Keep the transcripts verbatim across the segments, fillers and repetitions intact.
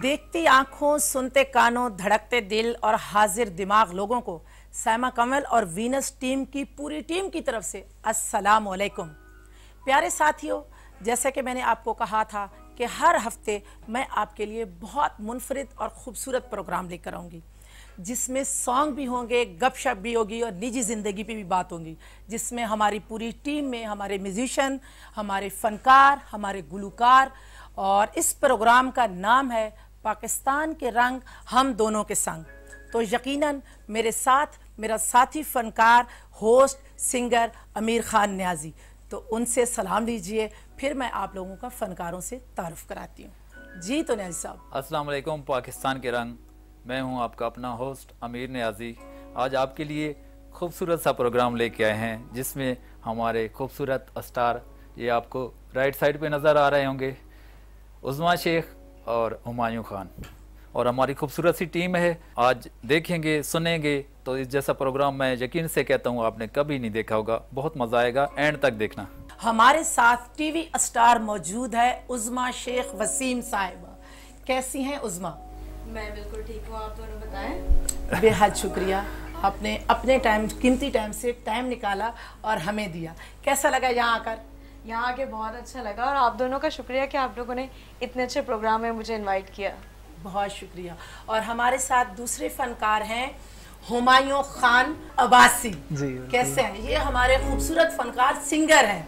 देखती आंखों, सुनते कानों, धड़कते दिल और हाजिर दिमाग लोगों को साइमा कमल और वीनस टीम की पूरी टीम की तरफ से अस्सलाम वालेकुम। प्यारे साथियों, जैसे कि मैंने आपको कहा था कि हर हफ्ते मैं आपके लिए बहुत मुनफरिद और ख़ूबसूरत प्रोग्राम लेकर आऊँगी, जिसमें सॉन्ग भी होंगे, गपशप भी होगी और निजी ज़िंदगी पे भी बात होंगी, जिसमें हमारी पूरी टीम में हमारे म्यूजिशियन, हमारे फ़नकार, हमारे गुलकार, और इस प्रोग्राम का नाम है पाकिस्तान के रंग हम दोनों के संग। तो यकीनन मेरे साथ मेरा साथी फ़नकार, होस्ट, सिंगर अमीर खान न्याजी, तो उनसे सलाम लीजिए, फिर मैं आप लोगों का फ़नकारों से तारुफ कराती हूँ। जी तो न्याजी साहब। अस्सलाम वालेकुम। पाकिस्तान के रंग, मैं हूं आपका अपना होस्ट अमीर न्याजी। आज आपके लिए खूबसूरत सा प्रोग्राम लेके आए हैं, जिसमें हमारे खूबसूरत स्टार, ये आपको राइट साइड पे नज़र आ रहे होंगे, उज़मा शेख और हुमायूं खान, और हमारी खूबसूरत सी टीम है। आज देखेंगे, सुनेंगे, तो इस जैसा प्रोग्राम मैं यकीन से कहता हूँ आपने कभी नहीं देखा होगा। बहुत मज़ा आएगा, एंड तक देखना। हमारे साथ टीवी स्टार मौजूद है उज़मा शेख वसीम साहिबा। कैसी हैं उज़मा? मैं बिल्कुल ठीक हूँ, आप दोनों बताएं। बेहद शुक्रिया, आपने अपने टाइम, कीमती टाइम से टाइम निकाला और हमें दिया। कैसा लगा यहाँ आकर? यहाँ आके बहुत अच्छा लगा, और आप दोनों का शुक्रिया कि आप लोगों ने इतने अच्छे प्रोग्राम में मुझे इनवाइट किया। बहुत शुक्रिया। और हमारे साथ दूसरे फनकार हैं हुमायूं खान अब्बासी जी। कैसे हैं? ये हमारे खूबसूरत फनकार सिंगर हैं।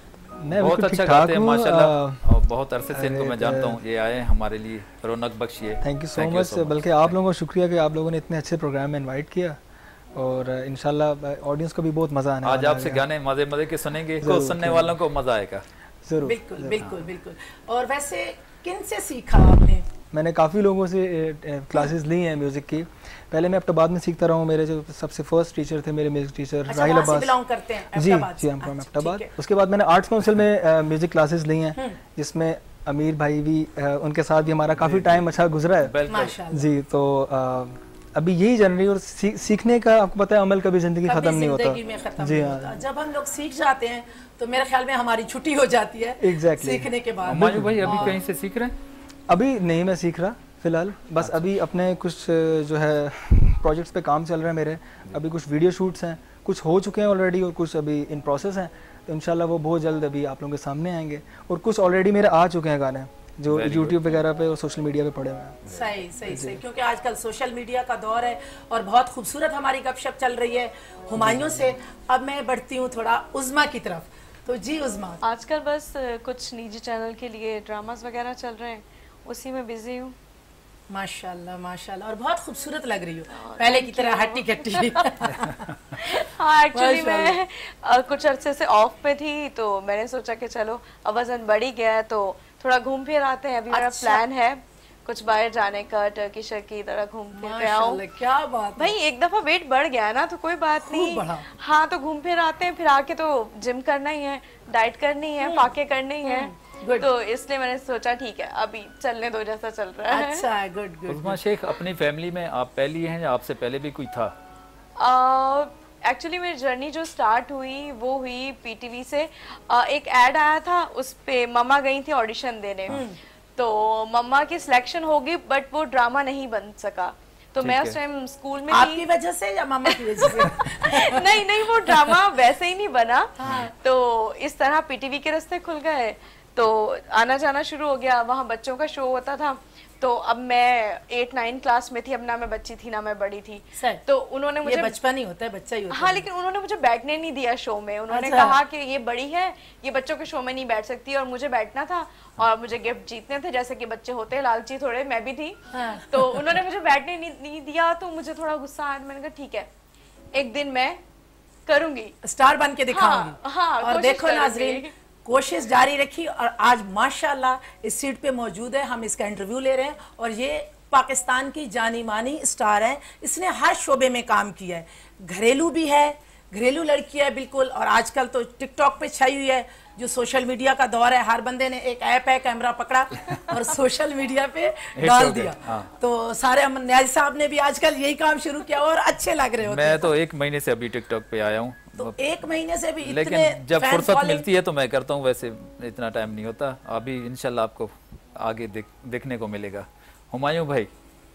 मैं बहुत अच्छा गाते हैं माशाल्लाह, और बहुत अरसे से इनको मैं जानता हूँ। ये आए हमारे लिए, रौनक बख्शिए। Thank you so much. बल्कि आप लोगों का शुक्रिया कि आप लोगों ने इतने अच्छे प्रोग्राम में इनवाइट किया, और इंशाल्लाह ऑडियंस को भी बहुत मज़ा आने आज आपसे गाने मज़े मज़े के सुनेंगे, तो सुनने वालों को मज़ा आएगा जरूर। बिल्कुल बिल्कुल बिल्कुल। और वैसे किन से सीखा आपने? मैंने काफ़ी लोगों से क्लासेस ली हैं म्यूज़िक की। पहले मैं अब्टाबाद में सीखता रहा हूँ। मेरे जो सबसे फर्स्ट टीचर थे मेरे म्यूज़िक टीचर राहिल अब्बास। जी जी, हम फ्रॉम अब्टाबाद। उसके बाद मैंने आर्ट्स काउंसिल में म्यूज़िक क्लासेस ली हैं, जिसमें अमीर भाई भी, उनके साथ भी हमारा काफ़ी टाइम अच्छा गुजरा है जी। तो अभी यही जान रही, और सी, सीखने का आपको पता है, अमल कभी जिंदगी खत्म नहीं होता जी। हाँ, जब हम लोग सीख जाते हैं तो मेरे ख्याल में हमारी छुट्टी हो जाती है एग्जैक्टली सीखने के बाद। हुमायूं भाई अभी कहीं से सीख रहे हैं? अभी नहीं मैं सीख रहा फिलहाल, बस अभी अपने कुछ जो है प्रोजेक्ट्स पे काम चल रहा है मेरे। अभी कुछ वीडियो शूट्स हैं, कुछ हो चुके हैं ऑलरेडी और कुछ अभी इन प्रोसेस हैं, तो इंशाल्लाह वो बहुत जल्द अभी आप लोगों के सामने आएंगे। और कुछ ऑलरेडी मेरे आ चुके हैं गाने, जो यूट्यूब वगैरह पे और सोशल मीडिया पे पड़े हुए हैं। सही सही सही, क्योंकि आजकल सोशल मीडिया का दौर है और बहुत खूबसूरत हमारी गपशप चल रही है हुमायूं से। अब मैं बढ़ती हूँ थोड़ा उज़मा की तरफ। तो जी उज़मा, आजकल बस कुछ निजी चैनल के लिए ड्रामास वगैरह चल रहे हैं, उसी में बिजी हूँ। माशाल्लाह माशाल्लाह, और बहुत खूबसूरत लग रही हो, पहले की तरह हट्टी कट्टी। हाँ, एक्चुअली मैं आ, कुछ अरसे से ऑफ पे थी, तो मैंने सोचा कि चलो अब वजन बढ़ ही गया है, तो थोड़ा घूम फिर आते हैं। अभी मेरा अच्छा। प्लान है कुछ बाहर जाने का, टर्की शर्की तरह घूम फिर के आऊं। क्या बात भाई, एक दफा वेट बढ़ गया है ना, तो कोई बात नहीं। हाँ, तो घूम फिर आते हैं, फिर आके तो जिम करना ही है, डाइट करनी है, फाके करनी है, तो इसलिए मैंने सोचा ठीक है अभी चलने दो जैसा चल रहा है। अच्छा है, गुड गुड। उज़मा शेख, अपनी फैमिली में आप पहली हैं या आपसे पहले भी कोई था? एक्चुअली uh, मेरी जर्नी जो स्टार्ट हुई वो हुई पीटीवी से। uh, एक ऐड आया था, उस पे मम्मा गई थी ऑडिशन देने, तो मम्मा की सिलेक्शन हो गई, बट वो ड्रामा नहीं बन सका। तो मैं उस टाइम स्कूल में आपकी वजह से या मम्मा की वजह से? नहीं नहीं, वो ड्रामा वैसे ही नहीं बना। हाँ। तो इस तरह पीटीवी के रास्ते खुल गए, तो आना जाना शुरू हो गया। वहाँ बच्चों का शो होता था, तो अब मैं एट नाइन क्लास में थी। अब ना मैं बच्ची थी ना मैं बड़ी थी, तो उन्होंने मुझे, ये बचपन ही होता है, बच्चा ही होता हाँ है। लेकिन उन्होंने मुझे बैठने नहीं दिया शो में। उन्होंने अच्छा। कहा कि ये बड़ी है, ये बच्चों के शो में नहीं बैठ सकती, और मुझे बैठना था और मुझे गिफ्ट जीतने थे, जैसे कि बच्चे होते हैं लालची थोड़े, मैं भी थी। हाँ। तो उन्होंने मुझे बैठने नहीं, नहीं दिया, तो मुझे थोड़ा गुस्सा आया। मैंने कहा ठीक है, एक दिन मैं करूंगी, स्टार बन के दिखाऊंगी। हाँ, हाँ, और देखो नाज़रीन, कोशिश जारी रखी, और आज माशाल्लाह इस सीट पे मौजूद है। हम इसका इंटरव्यू ले रहे हैं, और ये पाकिस्तान की जानी मानी स्टार है। इसने हर शोबे में काम किया है, घरेलू भी है, घरेलू लड़की है बिल्कुल, और आजकल तो टिकटॉक पे छाई हुई है। जो सोशल मीडिया का दौर है, हर बंदे ने एक ऐप है, कैमरा पकड़ा और सोशल मीडिया पे डाल दिया। हाँ। तो सारे न्याजी साहब ने भी आजकल यही काम शुरू किया, और अच्छे लग रहे होते। मैं तो एक महीने से अभी टिकटॉक पे आया हूँ, तो एक महीने से भी इतने, लेकिन जब फुर्सत मिलती है तो मैं करता हूँ, वैसे इतना टाइम नहीं होता। अभी इंशाल्लाह आपको आगे देख, देखने को मिलेगा। हुमायूं भाई,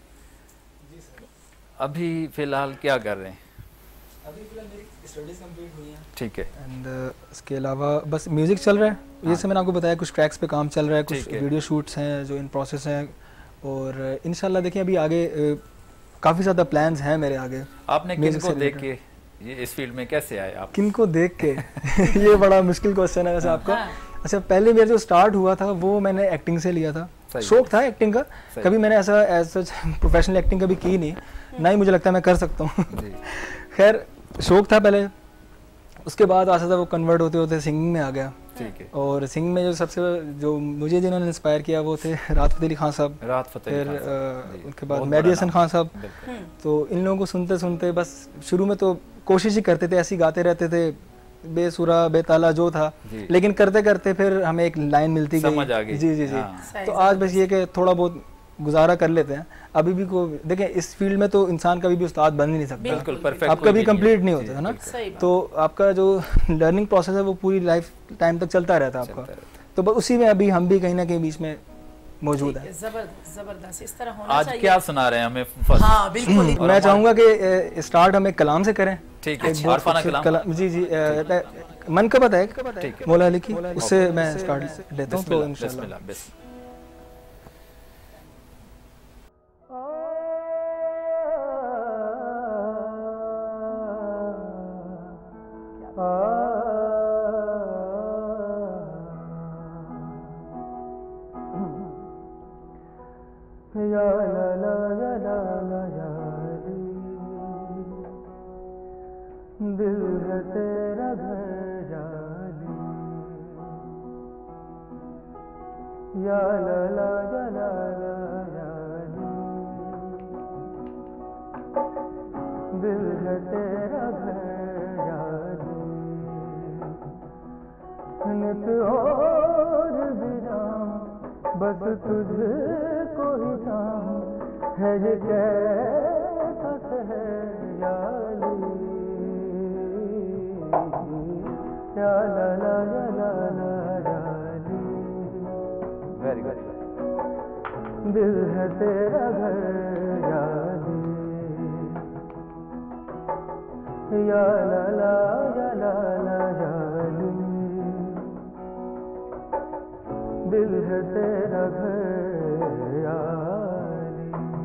अभी फिलहाल क्या कर रहे हैं? अभी फिलहाल मेरी स्टडीज़ कंप्लीट हुई हैं। ठीक है। एंड इसके अलावा बस म्यूज़िक चल रहा है। हाँ। जैसे मैंने आपको बताया कुछ ट्रैक्स पे काम चल रहा है, कुछ ठीक है। वीडियो शूट्स हैं जो इन प्रोसेस हैं, और इंशाल्लाह देखिए अभी आगे काफ़ी ज़्यादा प्लान्स हैं मेरे आगे। आपने Music किनको से देख related। के ये इस फील्ड में कैसे आए आप? किनको देख के ये बड़ा मुश्किल क्वेश्चन है वैसे आपका। हाँ। अच्छा, पहले मेरा जो स्टार्ट हुआ था वो मैंने एक्टिंग से लिया था। सही। शौक था एक्टिंग का, सही। कभी मैंने ऐसा एज सच प्रोफेशनल एक्टिंग कभी की नहीं, ना ही मुझे लगता है मैं कर सकता हूँ। जी। खैर शौक था पहले, उसके बाद आस्ता वो कन्वर्ट होते होते सिंगिंग में आ गया। ठीक है। और सिंगिंग में जो सबसे जो मुझे जिन्होंने इंस्पायर किया वो थे राहत फ़तेह अली खान साहब, राहत फ़तेह अली फिर खान साहब, अ, जी, उनके बाद बहुत मेहदी बड़ा हसन नाम। खान साहब। बिल्कुल। तो इन लोगों को सुनते सुनते बस शुरू में तो कोशिश ही करते थे, ऐसे ही गाते रहते थे, बेसुरा बेताला जो था, जी। लेकिन करते करते फिर हमें एक लाइन मिलती गई। समझ आ गई। जी जी जी। हाँ। सही, तो आज बस ये कि थोड़ा बहुत गुजारा कर लेते हैं। अभी भी को देखें इस फील्ड में तो इंसान कभी भी उस्ताद बन ही नहीं सकता, बिल्कुल परफेक्ट। आप कभी कंप्लीट नहीं होते है ना। सही बात। तो आपका जो लर्निंग प्रोसेस है वो पूरी लाइफ टाइम तक चलता रहता है आपका। चलता रहता तो बस उसी में अभी हम भी कहीं ना कहीं बीच में मौजूद ठीक है। है, जबरदस्त जबरदस्त, इस तरह होना आज चाहिए। क्या सुना रहे हैं हमें फर्स्ट? हाँ बिल्कुल ही। और मैं हमारे- चाहूंगा कि स्टार्ट हम एक कलाम से करें। ठीक है। एक बहुत आरफाना खूबसूरत कलाम। कलाम, जी जी, अ, मनकबत है ठीक है। मौला अली की, उससे मैं स्टार्ट लेता हूँ। तो बिस्मिल्लाह, इंशाल्लाह बिस्मिल्लाह, बिस्मिल्लाह। या ला ला या ला ला या ली, दिल है तेरा घर जाली, या ला ला या ला ला या ली, दिल है तेरा घर जाली, नित और विराम बस तुझको ही चाहूं, है ये कैसा सहयाली, या ला ला या ला ला या ली, वेरी गुड। दिल है तेरा घर जाली, या ला ला या ला ला या ली, दिल है तेरा घर याली।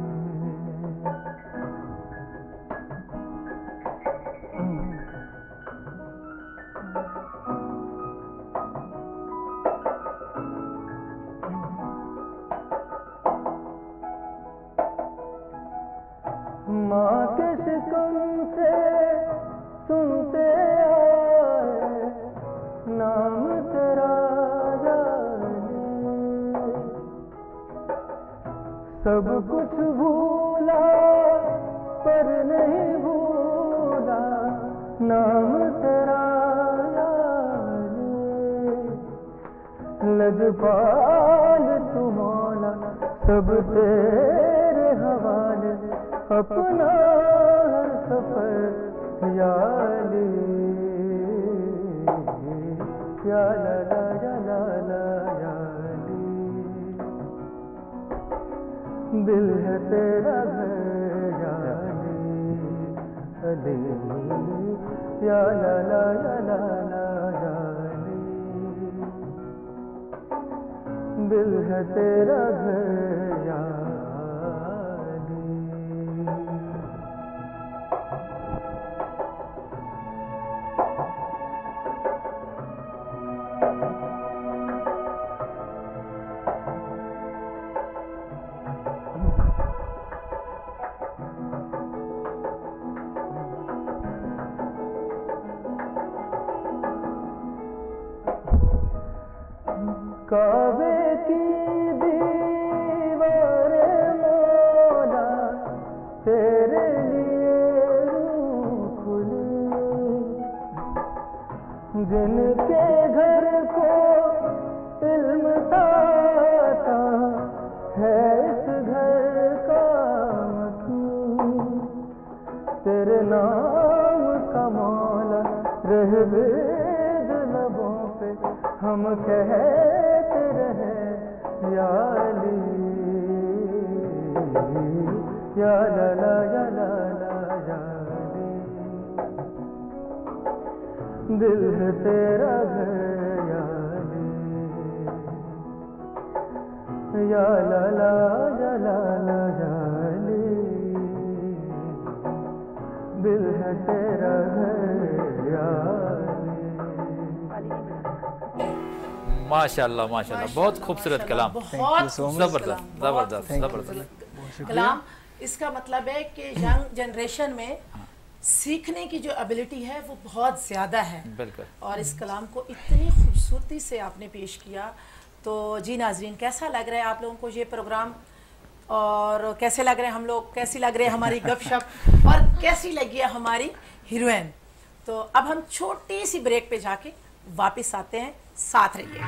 माँ के शिकम से सुनते आए नाम तेरा सब कुछ भूला पर नहीं भूला नाम तेरा यारी, लजपाल तू मौला सब तेरे हवाले, अपना हर सफर याली, या ला ला या ला ला याली, दिल है तेरा घर जाली, अली, या ला ला या ला ला याली, दिल है तेरा घर याली। काबे की दीवारें मौला तेरे लिए यूं खुली, जिनके घर को इल्म आता है इस घर का मकीन, तेरे नाम का मौला रह बेद लबों पे हम कहते रहे या अली, या ला ला या ला ला या ली, दिल है तेरा घर या ली, या ला ला या ला ला या ली, दिल है तेरा घर या ली। माशाल्लाह माशाल्लाह, बहुत खूबसूरत कलाम, बहुत जबरदस्त जबरदस्त जबरदस्त कलाम। इसका मतलब है कि यंग जनरेशन में सीखने की जो एबिलिटी है वो बहुत ज़्यादा है। बिल्कुल। और इस कलाम को इतनी खूबसूरती से आपने पेश किया। तो जी नाजरीन, कैसा लग रहा है आप लोगों को ये प्रोग्राम, और कैसे लग रहे हैं हम लोग, कैसी लग रही है हमारी गपशप, और कैसी लगी है हमारी हीरोइन। तो अब हम छोटी सी ब्रेक पे जाके वापस आते हैं, साथ रहिएगा।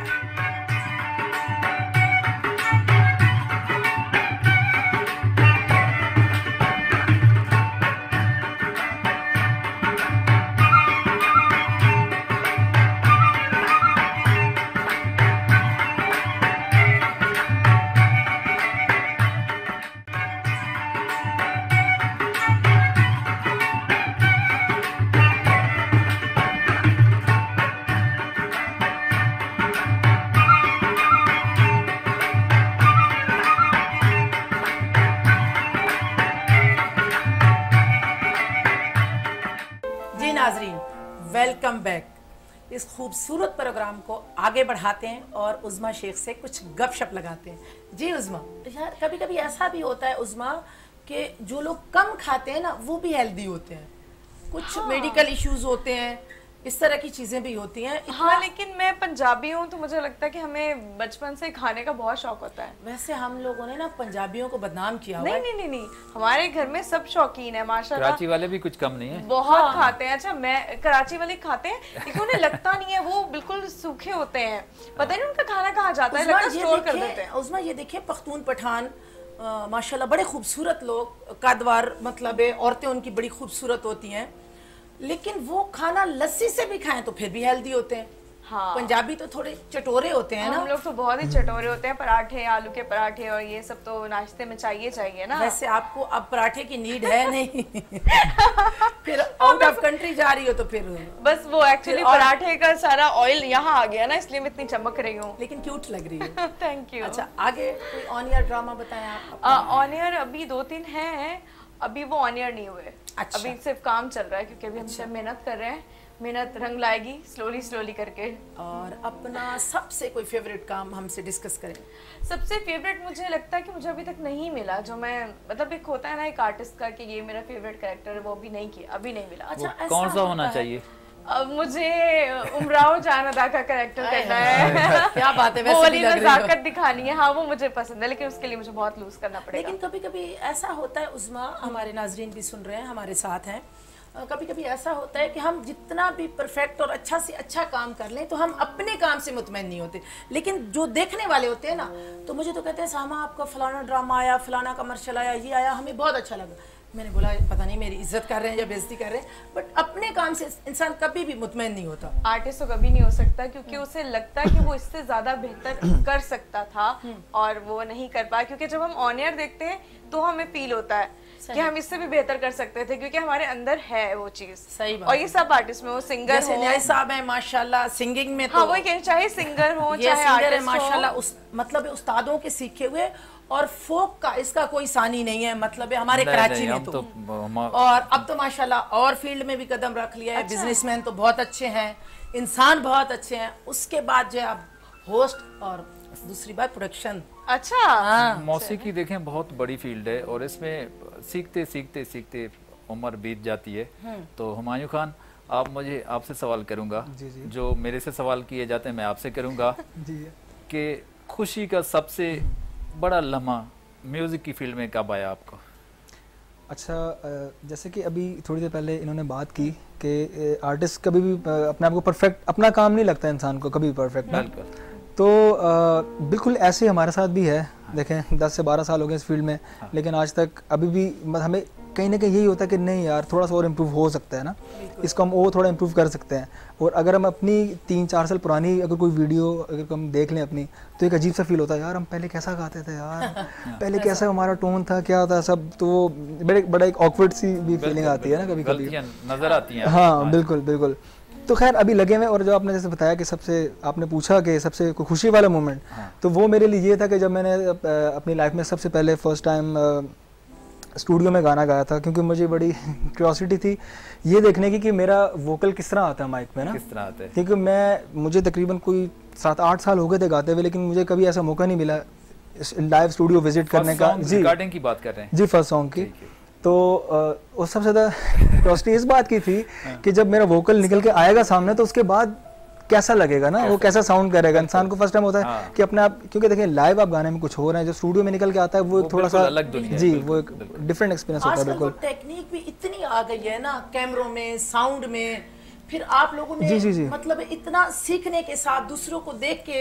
Welcome back. इस खूबसूरत प्रोग्राम को आगे बढ़ाते हैं और उज़्मा शेख से कुछ गपशप लगाते हैं। जी उज़्मा, यार कभी कभी ऐसा भी होता है उज़्मा कि जो लोग कम खाते हैं ना वो भी हेल्दी होते हैं, कुछ हाँ। मेडिकल इश्यूज होते हैं, इस तरह की चीजें भी होती हैं। हाँ, लेकिन मैं पंजाबी हूँ तो मुझे लगता है कि हमें बचपन से खाने का बहुत शौक होता है। वैसे हम लोगों ने ना पंजाबियों को बदनाम किया हुआ है। नहीं नहीं नहीं, हमारे घर में सब शौकीन है माशाल्लाह। कराची वाले भी कुछ कम नहीं है, बहुत हाँ। खाते हैं। अच्छा, मैं कराची वाले खाते हैं लेकिन उन्हें लगता नहीं है, वो बिल्कुल सूखे होते हैं, पता नहीं उनका खाना कहाँ जाता है, लगता है स्टोर कर देते हैं। उज़्मा ये देखिए, पख्तून पठान माशाल्लाह बड़े खूबसूरत लोग, कदवार मतलब है, औरतें उनकी बड़ी खूबसूरत होती हैं, लेकिन वो खाना लस्सी से भी खाएं तो फिर भी हेल्दी होते हैं। हाँ। पंजाबी तो थोड़े चटोरे होते हैं ना, हम लोग तो बहुत ही चटोरे होते हैं। पराठे, आलू के पराठे और ये सब तो नाश्ते में चाहिए चाहिए ना। वैसे आपको अब पराठे की नीड है नहीं फिर आउट ऑफ कंट्री जा रही हो तो फिर बस वो एक्चुअली पराठे का सारा ऑयल यहाँ आ गया ना, इसलिए मैं इतनी चमक रही हूँ, लेकिन क्यूट लग रही है। Thank you. अच्छा, आगे कोई ऑन ईयर ड्रामा बताएं आप? ऑन ईयर अभी दो तीन हैं, अभी वो ऑन ईयर नहीं हुए। अच्छा। अभी सिर्फ काम चल रहा है क्योंकि अभी हम सब मेहनत कर रहे हैं, मेहनत रंग लाएगी स्लोली स्लोली करके। और अपना सबसे कोई फेवरेट काम हमसे डिस्कस करें। सबसे फेवरेट मुझे लगता है कि मुझे अभी तक नहीं मिला, जो मैं मतलब एक होता है ना एक आर्टिस्ट का कि ये मेरा फेवरेट कैरेक्टर है, वो अभी नहीं किया, अभी नहीं मिला। अच्छा, कौन सा होना चाहिए? अब मुझे उमराव जान अदा का कैरेक्टर करना है। क्या बात है, वैसे वो वाली नजाकत दिखानी है। हाँ, वो मुझे पसंद है, लेकिन उसके लिए मुझे बहुत लूज करना पड़ेगा। लेकिन कभी कभी ऐसा होता है उज़्मा, हमारे नाजरीन भी सुन रहे हैं, हमारे साथ हैं, कभी कभी ऐसा होता है कि हम जितना भी परफेक्ट और अच्छा से अच्छा काम कर लें तो हम अपने काम से मुतमईन नहीं होते, लेकिन जो देखने वाले होते हैं ना तो मुझे तो कहते हैं सामा आपका फलाना ड्रामा आया, फलाना कमर्शियल आया, ये आया, हमें बहुत अच्छा लगा। मैंने बोला पता नहीं मेरी इज्जत कर रहे हैं या बेइज्जती कर रहे हैं, बट अपने काम से इंसान कभी भी मुतमईन नहीं होता। आर्टिस्ट तो कभी नहीं हो सकता क्योंकि उसे लगता है कि वो इससे ज्यादा बेहतर कर सकता था और वो नहीं कर पाया, क्योंकि जब हम ऑन एयर देखते हैं तो हमें फील होता है कि हम इससे भी बेहतर कर सकते थे, क्योंकि हमारे अंदर है वो चीज। सही बात। और ये सब आर्टिस्ट में, वो सिंगर हो, न्याय साहब है माशाल्लाह, सिंगिंग में तो हाँ, वो चाहे सिंगर हो चाहे सिंगर है माशाल्लाह, उस मतलब उस्तादों के सीखे हुए, और फोक का इसका कोई सानी नहीं है, मतलब है हमारे कराची में तो, तो और अब तो माशाल्लाह और फील्ड में भी कदम रख लिया है। अच्छा। बिजनेसमैन तो बहुत अच्छे हैं, इंसान बहुत अच्छे हैं, उसके बाद जो आप होस्ट और दूसरी बात प्रोडक्शन। अच्छा, हाँ। मौसीकी देखें बहुत बड़ी फील्ड है और इसमें सीखते सीखते सीखते उम्र बीत जाती है। तो हुमायूं खान, आप मुझे आपसे सवाल करूंगा, जी जी। जो मेरे से सवाल किए जाते हैं मैं आपसे करूंगा कि खुशी का सबसे बड़ा लम्हा म्यूजिक की फील्ड में कब आया आपको? अच्छा, जैसे कि अभी थोड़ी देर पहले इन्होंने बात की कि आर्टिस्ट कभी भी अपने आप को परफेक्ट, अपना काम नहीं लगता इंसान को कभी भी परफेक्ट, बिल्कुल। तो आ, बिल्कुल ऐसे हमारे साथ भी है। देखें दस से बारह साल हो गए इस फील्ड में, हाँ। लेकिन आज तक अभी भी हमें कहीं ना कहीं यही होता है कि नहीं यार थोड़ा सा और इम्प्रूव हो सकता है ना, इसको हम और थोड़ा इम्प्रूव कर सकते हैं। और अगर हम अपनी तीन चार साल पुरानी अगर कोई वीडियो अगर हम देख लें अपनी, तो एक अजीब सा फील होता है यार हम पहले कैसा गाते थे यार, पहले कैसा हमारा टोन था, क्या था सब, तो बड़े बड़ा एक ऑकवर्ड सी भी फीलिंग आती है ना कभी कभी, नजर आती है। हाँ बिल्कुल बिल्कुल। तो खैर अभी लगे हुए, और जो आपने जैसे बताया कि सबसे आपने पूछा कि सबसे खुशी वाला मोमेंट, तो वो मेरे लिए ये था कि जब मैंने अपनी लाइफ में सबसे पहले फर्स्ट टाइम स्टूडियो में गाना गाया था, क्योंकि मुझे बड़ी क्यूरियोसिटी थी ये देखने की कि मेरा वोकल किस तरह आता है माइक में ना, किस तरह आता है, क्योंकि मैं मुझे तकरीबन कोई सात आठ साल हो गए थे गाते हुए, लेकिन मुझे कभी ऐसा मौका नहीं मिला लाइव स्टूडियो विजिट करने का। जी रिकॉर्डिंग की बात कर रहे हैं? जी फर्स्ट सॉन्ग की। तो उस सबसे ज़्यादा क्यूरियोसिटी इस बात की थी कि जब मेरा वोकल निकल के आएगा सामने तो उसके बाद कैसा लगेगा ना, वो कैसा साउंड करेगा। इंसान को फर्स्ट टाइम होता है कि अपने आप, क्योंकि देखिए लाइव आप गाने में कुछ हो रहे हैं, जो स्टूडियो में निकल के आता है वो एक थोड़ा सा अलग दुनिया, जी वो एक डिफरेंट एक्सपीरियंस होता है। बिल्कुल टेक्निक भी इतनी आ गई है ना, कैमरों में, साउंड में, फिर आप लोगों ने जी, जी, जी। मतलब इतना सीखने के साथ दूसरों को देख के,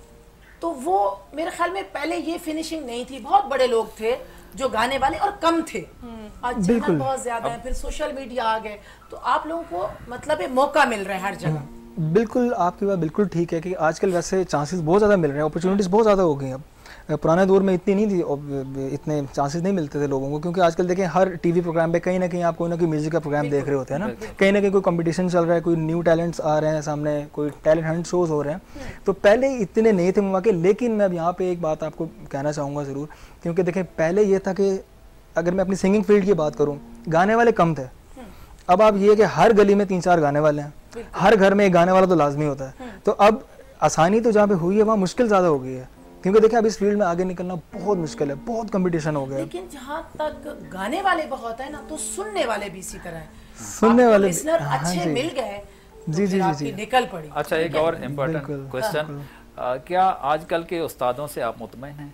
तो वो मेरे ख्याल में पहले ये फिनिशिंग नहीं थी। बहुत बड़े लोग थे जो गाने वाले और कम थे, आज चैनल बहुत ज्यादा है, फिर सोशल मीडिया आ गए, तो आप लोगों को मतलब ये मौका मिल रहा है हर जगह। बिल्कुल आपकी बात बिल्कुल ठीक है कि आजकल वैसे चांसेस बहुत ज़्यादा मिल रहे हैं, अपॉर्चुनिटीज बहुत ज़्यादा हो गई अब। पुराने दौर में इतनी नहीं थी, इतने चांसेस नहीं मिलते थे लोगों को, क्योंकि आजकल देखें हर टीवी प्रोग्राम पे कहीं ना कहीं आप कोई ना कोई म्यूजिक का प्रोग्राम देख रहे होते हैं ना, कहीं ना कहीं कोई कंपटीशन चल रहा है, कोई न्यू टैलेंट्स आ रहे हैं सामने, कोई टैलेंट हंट शोज हो रहे हैं। तो पहले इतने नहीं थे मौके, लेकिन मैं अब यहाँ पे एक बात आपको कहना चाहूँगा ज़रूर, क्योंकि देखें पहले ये था कि अगर मैं अपनी सिंगिंग फील्ड की बात करूँ, गाने वाले कम थे। अब आप ये कि हर गली में तीन चार गाने वाले हैं, हर घर में एक गाने वाला तो लाजमी होता है। तो अब आसानी तो जहाँ पे हुई है वहाँ मुश्किल ज़्यादा हो गई है, क्योंकि देखिए अब इस फील्ड में आगे निकलना बहुत मुश्किल है, बहुत कंपटीशन हो गया। लेकिन जहाँ तक गाने वाले बहुत है ना, तो सुनने वाले भी इसी तरह हैं। सुनने वाले लिसनर अच्छे मिल गए, जी जी जी जी निकल पड़ी। अच्छा, एक और इम्पोर्टेंट क्वेश्चन, क्या आजकल के उस्तादों से आप मुतमईन हैं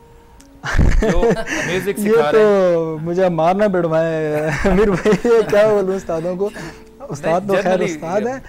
जो म्यूजिक सिखा ये तो मुझे मारना पड़वाए अमीर भाई, क्या बोलूं उस्तादों को, उस्ताद तो खैर उस्ताद है।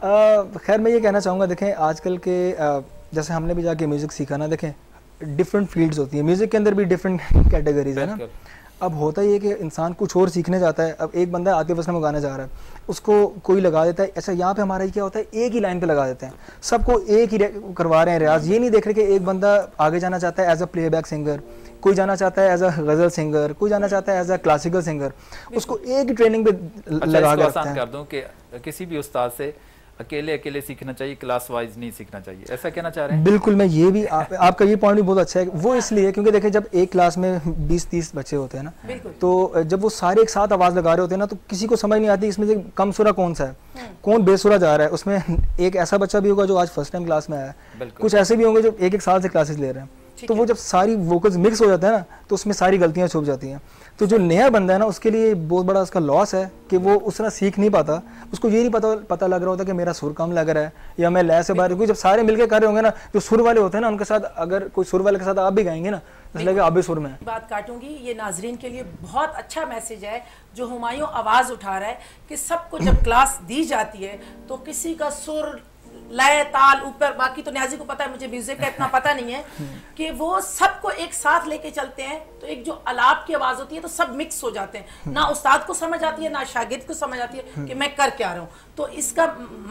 खैर मैं ये कहना चाहूँगा, देखें आजकल के आ, जैसे हमने भी जाके म्यूज़िक सीखा ना, देखें डिफरेंट फील्ड्स होती है, म्यूज़िक के अंदर भी डिफरेंट कैटेगरीज है ना। अब होता ही है कि इंसान कुछ और सीखने जाता है। अब एक बंदा आतिफ असलम गाना जा रहा है, उसको कोई लगा देता है, ऐसा यहाँ पे हमारा क्या होता है, एक ही लाइन पे लगा देते हैं, सबको एक ही करवा रहे हैं रियाज, ये नहीं देख रहे कि एक बंदा आगे जाना चाहता है एज अ प्लेबैक सिंगर, कोई जाना चाहता है एज अ गज़ल सिंगर, कोई जाना चाहता है एज अ क्लासिकल सिंगर, उसको एक ही ट्रेनिंग पे लगा के रखते हैं। कर दूं कि किसी भी उस्ताद से अकेले अकेले सीखना चाहिए, क्लास वाइज नहीं सीखना चाहिए, ऐसा कहना चाह रहे हैं? बिल्कुल, मैं ये भी आप, आपका ये पॉइंट भी बहुत अच्छा है। वो इसलिए क्योंकि देखिए जब एक क्लास में बीस तीस बच्चे होते हैं ना, तो जब वो सारे एक साथ आवाज़ लगा रहे होते हैं ना, तो किसी को समझ नहीं आती इसमें से कम सुरा कौन सा है, कौन बेसुरा जा रहा है। उसमें एक ऐसा बच्चा भी होगा जो आज फर्स्ट टाइम क्लास में आया है, कुछ ऐसे भी होंगे जो एक एक साल से क्लासेस ले रहे हैं, तो वो जब सारी वोकल्स मिक्स हो जाता है ना, तो उसमें सारी गलतियां छुप जाती हैं। तो जो नया बंदा है ना, उसके लिए बहुत बड़ा उसका लॉस है कि वो उस तरह सीख नहीं पाता, उसको ये नहीं पता पता लग रहा होता कि मेरा सुर कम लग रहा है या मैं लय से बाहर, क्योंकि जब सारे मिलकर कर रहे होंगे ना, जो सुर वाले होते हैं ना, उनके साथ अगर कोई सुर वाले के साथ आप भी गाएंगे ना, तो लगेगा आप भी सुर में। बात काटूंगी, ये नाजरीन के लिए बहुत अच्छा मैसेज है जो हुमायूं आवाज उठा रहा है कि सबको जब क्लास दी जाती है तो किसी का सुर, लय, ताल ऊपर, बाकी तो न्याजी को पता है, मुझे म्यूजिक का इतना पता नहीं है, कि वो सबको एक साथ लेके चलते हैं, तो एक जो अलाप की आवाज होती है तो सब मिक्स हो जाते हैं, ना उस्ताद को समझ आती है ना शागिर्द को समझ आती है कि मैं कर क्या रहा हूँ। तो इसका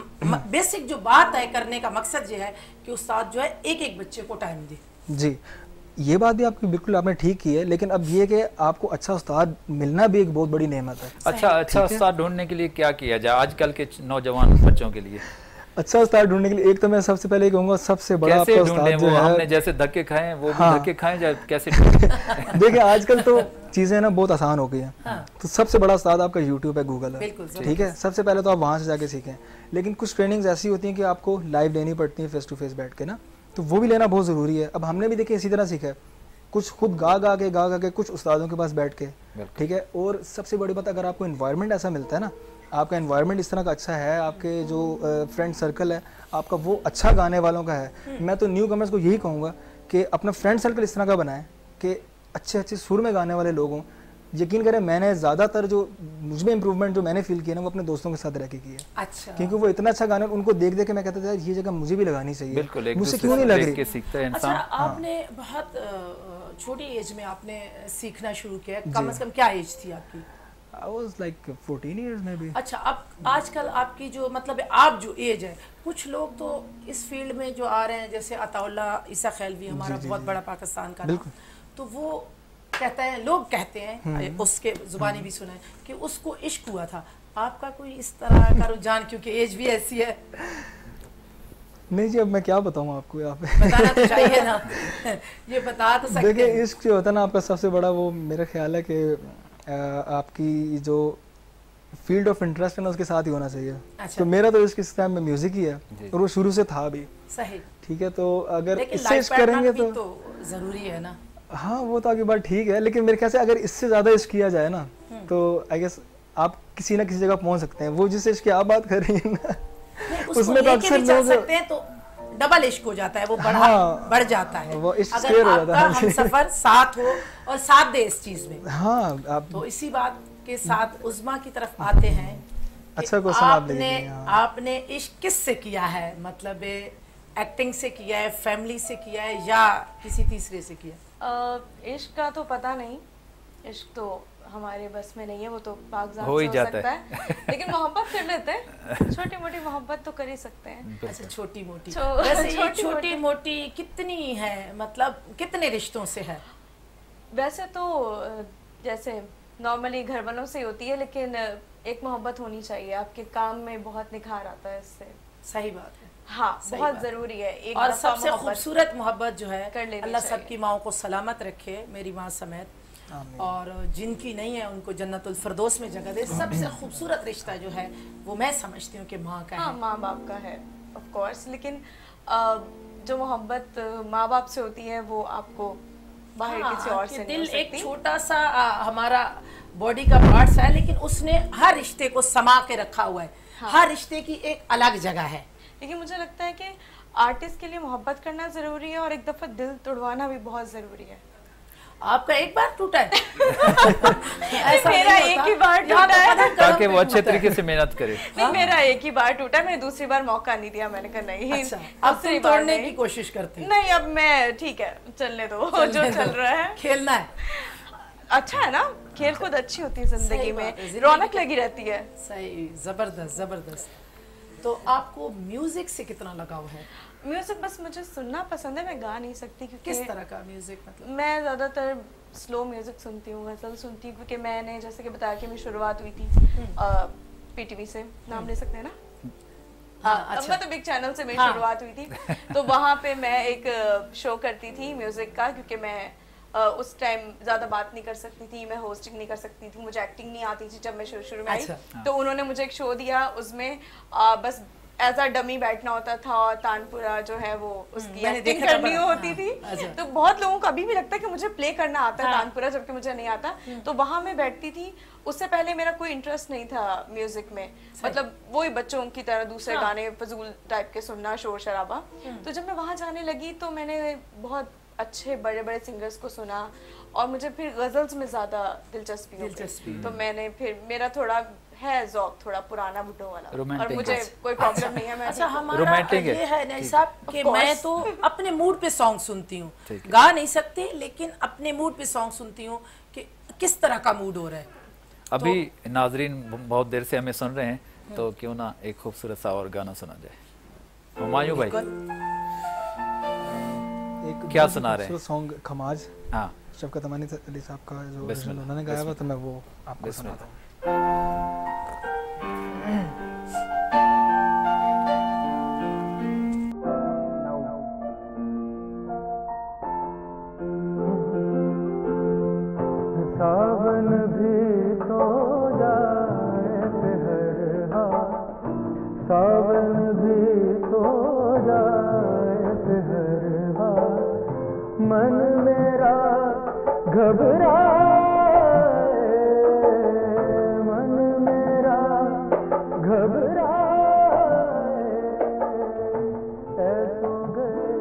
बेसिक जो बात है करने का मकसद ये है कि उस्ताद जो है एक एक बच्चे को टाइम दे। जी, ये बात भी आपकी बिल्कुल आपने ठीक की है, लेकिन अब ये कि आपको अच्छा उस्ताद मिलना भी एक बहुत बड़ी नेमत है। अच्छा अच्छा उस्ताद ढूंढने के लिए क्या किया जाए आजकल के नौजवान बच्चों के लिए? अच्छा उस्ताद ढूंढने के लिए एक तो मैं सबसे पहले कहूँगा सबसे बड़ा कैसे आपका उस्ताद जो है, हमने जैसे धक्के खाए वो हाँ। भी धक्के खाए जाए कैसे ढूंढें? देखिए आजकल तो चीज़ें ना बहुत आसान हो गई हैं, हाँ। तो सबसे बड़ा उस्ताद आपका यूट्यूब है, गूगल है, ठीक है। सबसे पहले तो आप वहाँ से जाके सीखें, लेकिन कुछ ट्रेनिंग्स ऐसी होती हैं कि आपको लाइव लेनी पड़ती है, फेस टू फेस बैठ के ना, तो वो भी लेना बहुत ज़रूरी है। अब हमने भी देखिए इसी तरह सीखा है, कुछ खुद गा गा के गा गा के कुछ उस्तादों के पास बैठ के, ठीक है। और सबसे बड़ी बात, अगर आपको इन्वायरमेंट ऐसा मिलता है ना, आपका इन्वायरमेंट इस तरह का अच्छा है, आपके जो फ्रेंड सर्कल है आपका वो अच्छा गाने वालों का है, मैं तो न्यू कमर्स को यही कहूँगा कि अपना फ्रेंड सर्कल इस तरह का बनाएं कि अच्छे अच्छे सुर में गाने वाले लोग हों। यकीन करें मैंने ज़्यादातर जो मुझ में इम्प्रूवमेंट जो मैंने फील किया ना, वो अपने दोस्तों के साथ रह के की है। अच्छा। क्योंकि वो इतना अच्छा गाना, उनको देख देख के मैं कहता था ये जगह मुझे भी लगानी चाहिए, मुझसे क्यों नहीं लग रही। अच्छा, आपने बहुत छोटी एज में आपने सीखना शुरू किया, कम से कम क्या एज थी आपकी? I was like fourteen years maybe. अच्छा, अब आजकल आपकी जो मतलब आप जो एज है, कुछ लोग तो इस फील्ड में जो आ रहे हैं जैसे अताउल्ला ईसा खैलवी हमारा जी, जी, बहुत जी। बड़ा पाकिस्तान का नाम, तो वो कहते हैं, लोग कहते हैं, उसके जुबानी भी सुना है कि उसको इश्क हुआ था। आपका कोई इस तरह का रुझान, क्योंकि एज भी ऐसी है? नहीं जी, अब मैं क्या बताऊँ आपको यहाँ पे। बताना तो चाहिए ना। ये बता तो सकते देखिए, हैं। इश्क जो होता है ना आपका सबसे बड़ा, वो मेरा ख्याल है कि आ, आपकी जो फील्ड ऑफ इंटरेस्ट है ना उसके साथ ही होना चाहिए। अच्छा। तो मेरा तो इश्क इस टाइम में म्यूजिक ही है और वो शुरू से था भी। सही। ठीक है, तो अगर लेकिन इससे लाइफ इश्क करेंगे पार्टनर भी तो, तो जरूरी है ना। हाँ वो तो आपकी बात ठीक है, लेकिन मेरे ख्याल से अगर इससे ज्यादा इश्क किया जाए ना तो आई गेस आप किसी ना किसी जगह पहुंच सकते हैं। वो जिस इश्क की आप बात कर रही हैं ना, उसमें तो अक्सर लोग सकते हैं, तो डबल इश्क हो जाता है, वो बढ़ा हाँ, बढ़ जाता है। वो इश्क अगर शेयर हो आपका जाता है। हम सफर साथ हो और साथ दे इस चीज में, हाँ आप तो इसी बात के साथ उस्मा की तरफ आते हैं। कि अच्छा क्वेश्चन आप लेके आपने गए हैं, हाँ। आपने इश्क किससे किया है? मतलब एक्टिंग से किया है, फैमिली से किया है, या किसी तीसरे से किया? अ, इश्क का तो पता नहीं, इश्क तो हमारे बस में नहीं है, वो तो पाकजात हो से ही हो जाता सकता है, लेकिन मोहब्बत कर लेते हैं, छोटी मोटी मोहब्बत तो कर ही सकते हैं। अच्छा, छोटी मोटी। छो- वैसे ये छोटी छोटी मोटी कितनी है, मतलब कितने रिश्तों से है? वैसे तो अ, जैसे नॉर्मली घर वालों से होती है, लेकिन अ, एक मोहब्बत होनी चाहिए, आपके काम में बहुत निखार आता है इससे। सही बात है। हाँ, सही बहुत बात। जरूरी है। एक और दफा सबसे मोहब्बत खूबसूरत मोहब्बत जो है, कर लेनी अल्लाह चाहिए। सबकी माओ को सलामत रखे, मेरी माँ समेत, आमीन। और जिनकी नहीं है उनको जन्नतुल फिरदौस में जगह दे। सबसे खूबसूरत रिश्ता जो है वो मैं समझती हूँ कि माँ का हाँ, है। माँ बाप का है ऑफ कोर्स, लेकिन अ, जो मोहब्बत माँ बाप से होती है वो आपको बाहर हाँ, किसी और कि से नहीं दिल हो एक सकती। छोटा सा आ, हमारा बॉडी का पार्ट्स है, लेकिन उसने हर रिश्ते को समा के रखा हुआ है। हाँ। हर रिश्ते की एक अलग जगह है। लेकिन मुझे लगता है कि आर्टिस्ट के लिए मोहब्बत करना जरूरी है और एक दफा दिल तोड़वाना भी बहुत जरूरी है। आपका एक बार टूटा है? ऐसा मेरा नहीं एक होता। ही बार यहाँ टूटा तो है। कदम कदम ताकि पे वो अच्छे होता है। तरीके से मेहनत करे। नहीं, मेरा एक ही बार टूटा, मैंने दूसरी बार मौका नहीं दिया, मैंने कहा नहीं। अच्छा, अब दूसरी तुम बार तोड़ने नहीं। की कोशिश करती हैं। नहीं, अब मैं ठीक है, चलने दो जो चल रहा है। खेलना है। अच्छा है ना, खेल कूद अच्छी होती है जिंदगी सही में, बात है, जिंदगी रौनक की- लगी रहती है। सही, जबरदस्त जबरदस्त। तो आपको म्यूजिक से कितना लगाव है? म्यूजिक बस मुझे सुनना पसंद है, मैं गा नहीं सकती क्योंकि किस तरह का म्यूजिक? मतलब मैं ज़्यादातर स्लो म्यूजिक सुनती हूँ, गज़ल सुनती हूँ, क्योंकि मैंने जैसे कि बताया कि मेरी शुरुआत हुई थी पीटीवी से, नाम ले सकते हैं ना? हाँ, अब अच्छा। मतलब एक चैनल से मेरी हाँ। शुरुआत हुई थी, तो वहाँ पे मैं एक शो करती थी म्यूजिक का, क्योंकि मैं अ, उस टाइम ज़्यादा बात नहीं कर सकती थी, मैं होस्टिंग नहीं कर सकती थी, मुझे एक्टिंग नहीं आती थी जब मैं शुरू शुरू में आई। अच्छा। तो उन्होंने मुझे एक शो दिया, उसमें अ, बस एज अ डमी बैठना होता था और तानपुरा जो है वो उसकी मैंने एक्टिंग देखा था करनी बड़ा, होती हाँ, थी। अच्छा। तो बहुत लोगों को अभी भी लगता है कि मुझे प्ले करना आता है हाँ। तानपुरा, जबकि मुझे नहीं आता। तो वहाँ मैं बैठती थी, उससे पहले मेरा कोई इंटरेस्ट नहीं था म्यूजिक में, मतलब वही बच्चों की तरह दूसरे हाँ। गाने फजूल टाइप के सुनना, शोर शराबा। तो जब मैं वहाँ जाने लगी तो मैंने बहुत अच्छे बड़े बड़े सिंगर्स को सुना और मुझे फिर गजल्स में ज्यादा दिलचस्पी हो दिलचस्पी। गई। तो मैंने फिर मेरा थोड़ा है ज़ौक थोड़ा पुराना बुड्ढों वाला, और रोमांटिक। मुझे कोई प्रॉब्लम नहीं है। मैं अच्छा, ठीक हूँ। हमारा रोमांटिक है। ये है नहीं साहब कि Of course. मैं तो अपने मूड पे सॉन्ग सुनती हूँ, ठीक है। गा नहीं सकती, लेकिन अपने मूड पे सॉन्ग सुनती हूँ कि किस तरह का मूड हो रहा है। अभी नाजरीन बहुत देर से हमें सुन रहे हैं, तो क्यों ना एक खूबसूरत सा और गाना सुना जाए। हुमायूं भाई एक क्या बहुत सुना रहे हैं? खूबसूरत सॉन्ग खमाज, हाँ, शफकत अमानी अली साहब का जो बिस्मिल्लाह, original उन्होंने गाया हुआ, तो मैं वो आपको बिस्मिल्लाह। सुनाता हूँ। सावन भी तो जाए हर हाल, सावन भी तो जाए हर हाल, मन मेरा घबराए, मन मेरा घबराए, ऐसो गए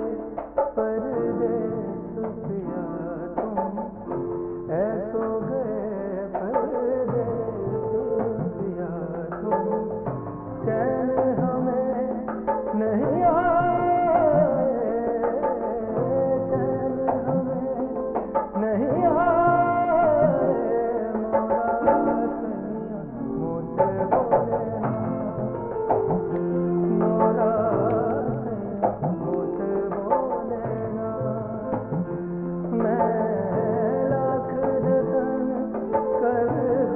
परदेस पिया तुम, ऐसो गए परदेस पिया तुम, चैन हमें नहीं आए, चैन हमें नहीं आए, मुझसे बोले ना, मैं लाख जतन कर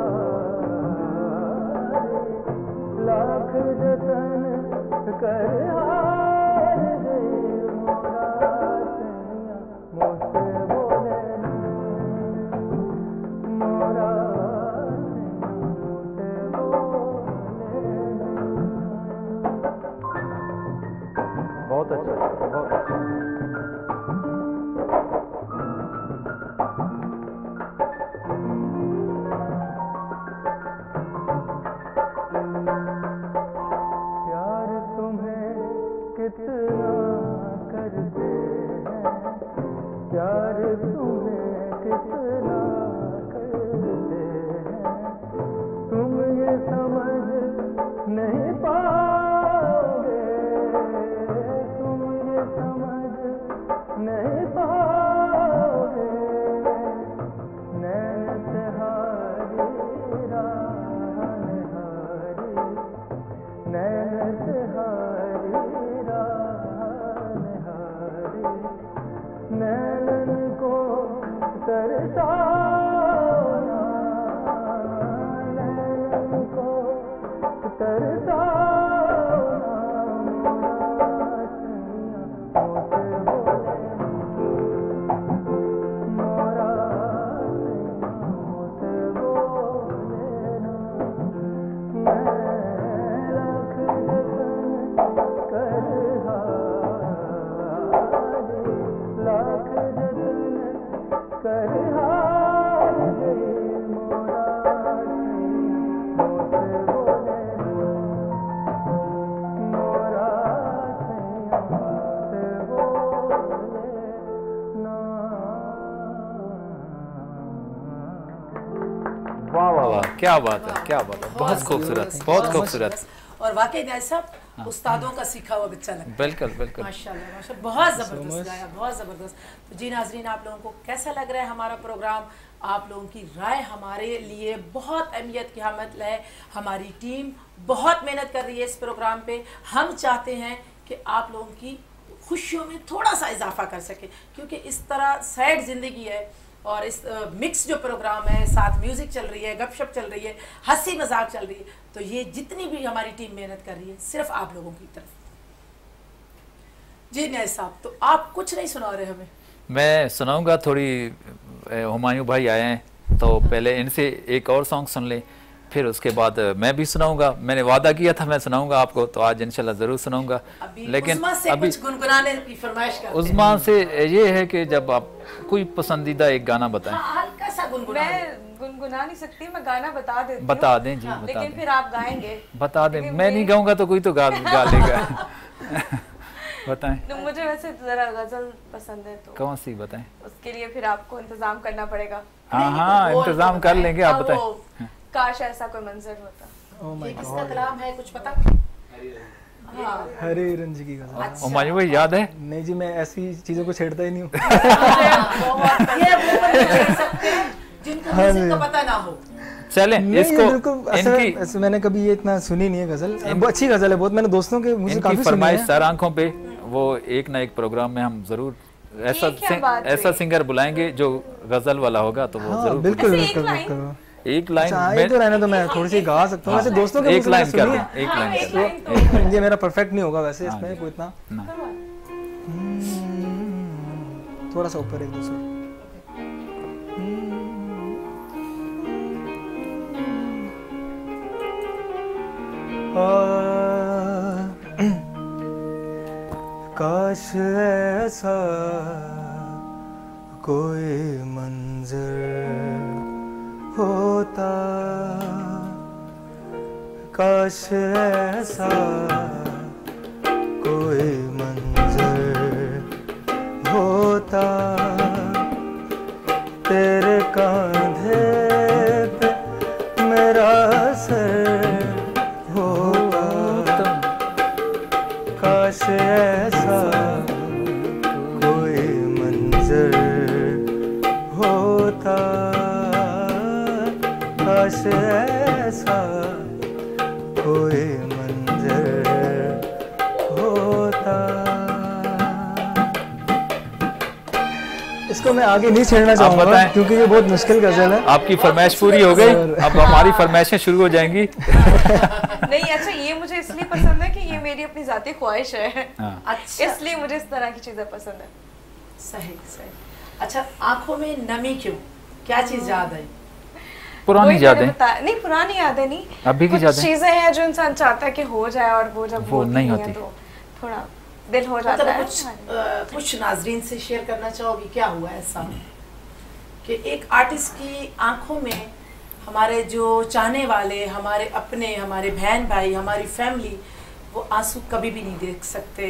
हारे, लाख जतन कर हारे मोरा सैया, मुझसे बोले ना, मोरा बहुत अच्छा, बहुत अच्छा। प्यार तुम्हें कितना करते हैं, प्यार तुम्हें कितना करते हैं, तुम ये समझ नहीं पाओगे, तुम ये समझ नहीं पाओगे, नैन तिहारी राह निहारी, नैन तिहारी राह निहारी, नैनन को तरसाना, नैनन को तरसाना मोरा सैया, मुझसे बोले ना, मोरा सैया, मुझसे बोले ना, मैं लाख जतन कर हारे, लाख जतन कर हारे मोरा सैया, मुझसे बोले ना, मोरा सैया, मुझसे बोले ना। वाह वाह वाह, क्या बात है, क्या बात है, बहुत खूबसूरत, बहुत खूबसूरत। और वाकई में सब उस्तादों का सीखा हुआ बच्चा लगता है। बिल्कुल बिल्कुल। माशाल्लाह माशाल्लाह, बहुत ज़बरदस्त गाया, बहुत ज़बरदस्त। तो जी नाजरीन, आप लोगों को कैसा लग रहा है हमारा प्रोग्राम? आप लोगों की राय हमारे लिए बहुत अहमियत की हामिल है। हमारी टीम बहुत मेहनत कर रही है इस प्रोग्राम पे। हम चाहते हैं कि आप लोगों की खुशियों में थोड़ा सा इजाफा कर सके, क्योंकि इस तरह सैड ज़िंदगी है और इस मिक्स जो प्रोग्राम है, साथ म्यूज़िक चल रही है, गपशप चल रही है, हंसी मजाक चल रही है, तो ये जितनी भी हमारी टीम मेहनत कर रही है सिर्फ आप लोगों की तरफ। जी न्याय साहब, तो आप कुछ नहीं सुना रहे हमें? मैं सुनाऊंगा थोड़ी। हुमायूं भाई आए हैं तो पहले इनसे एक और सॉन्ग सुन ले, फिर उसके बाद मैं भी सुनाऊंगा। मैंने वादा किया था मैं सुनाऊंगा आपको, तो आज इंशाल्लाह ज़रूर सुनाऊंगा। लेकिन उस्मा से अभी कुछ गुनगुनाने की फरमाइश करते हैं। उस्मा से ये है कि जब आप कोई पसंदीदा एक गाना बताएं। हाँ, हल्का सा गुनगुना मैं गुनगुना नहीं सकती, मैं गाना बता देती हूँ। बता दें जी, बता लेकिन दें, फिर आप गाएंगे। बता दें। लेकिन मैं नहीं मेरी- गाऊंगा तो कोई तो गा गा लेगा। बताएं तो मुझे वैसे जरा गजल पसंद है, तो कौन सी बताएं। उसके लिए फिर आपको इंतजाम करना पड़ेगा। हाँ हाँ, वो इंतजाम कर लेंगे, आप हाँ, बताएं। वो काश ऐसा कोई मंजर होता। ओह ये माय किसका गॉड, कलाम है, कुछ पता? हाँ, हरे रंज की गजल। हुमायूं भाई याद है? नहीं जी, मैं ऐसी चीजों को छेड़ता ही नहीं हूँ। ये वो बंदे कह सकते हैं जिनको हाँ म्यूजिक का जी। पता ना हो। चलें नहीं, इसको ये बिल्कुल ऐसा- इनकी ऐसे मैंने कभी ये इतना सुनी नहीं है गजल। वो अच्छी गजल है बहुत, मैंने दोस्तों के मुझे इनकी काफी सुनी फरमाइश है। सर आंखों पे, वो एक ना एक प्रोग्राम में हम जरूर ऐसा क्या सिंग, बात ऐसा हुई? सिंगर बुलाएंगे जो गजल वाला होगा, तो वो हाँ जरूर बिल्कुल ऐसे एक बिल्कुल लाइन? बिल्कुल। एक लाइन अच्छा में- ये तो रहना, तो मैं थोड़ी सी गा सकता हूँ। हाँ, वैसे दोस्तों के एक मुझसे लाइन मैंने कर सुनी दें, है। एक हाँ, लाइन एक कर लाइन दें। तो ये मेरा परफेक्ट नहीं होगा वैसे, हाँ इसमें जी। कोई इतना ना। थोड़ा सा ऊपर एक दूसरा। काश ऐसा कोई मंजर होता, काश ऐसा कोई मंजर होता, तेरे कांधे पे मेरा सर होता, काश ऐसा कोई मंजर होता, काश ऐसा कोई मंजर होता। इसको मैं आगे नहीं छेड़ना चाहूंगा बताएं। क्योंकि ये बहुत मुश्किल गजल है। आपकी फरमाइश पूरी हो गई, अब हमारी फरमाइशें शुरू हो जाएंगी। नहीं अच्छा, ये मुझे इसलिए पसंद है कि ये मेरी अपनी जाती ख्वाहिश है। हाँ। अच्छा, इसलिए मुझे इस तरह की चीजें पसंद है। सही सही। अच्छा, आंखों में नमी क्यों, क्या चीज याद आई? पुरानी वही मैंने यादें, बताया- नहीं पुरानी यादें नहीं, अभी की कुछ यादें। चीजें हैं जो इंसान चाहता है कि हो जाए और वो जब वो होती नहीं हैं होती। तो थोड़ा दिल हो जाता मतलब है। कुछ अ, कुछ नाजरीन से शेयर करना चाहोगी, क्या हुआ ऐसा कि एक आर्टिस्ट की आंखों में हमारे जो चाहने वाले, हमारे अपने, हमारे बहन भाई, हमारी फैमिली, वो आंसू कभी भी नहीं देख सकते?